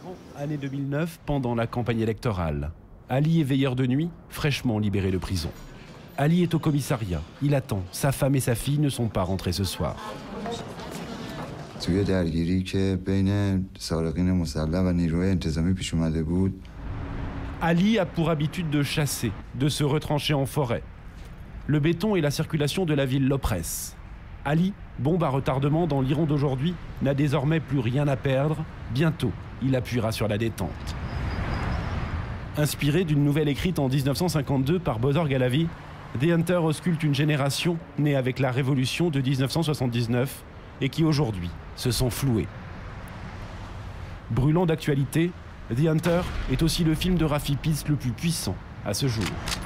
Année 2009, pendant la campagne électorale. Ali est veilleur de nuit, fraîchement libéré de prison. Ali est au commissariat. Il attend. Sa femme et sa fille ne sont pas rentrés ce soir. Ali a pour habitude de chasser, de se retrancher en forêt. Le béton et la circulation de la ville l'oppressent. Ali, bombe à retardement dans l'Iran d'aujourd'hui, n'a désormais plus rien à perdre. Bientôt, il appuiera sur la détente. Inspiré d'une nouvelle écrite en 1952 par Bodor Galavi, The Hunter ausculte une génération née avec la révolution de 1979 et qui aujourd'hui se sent flouée. Brûlant d'actualité, The Hunter est aussi le film de Rafi Peace le plus puissant à ce jour.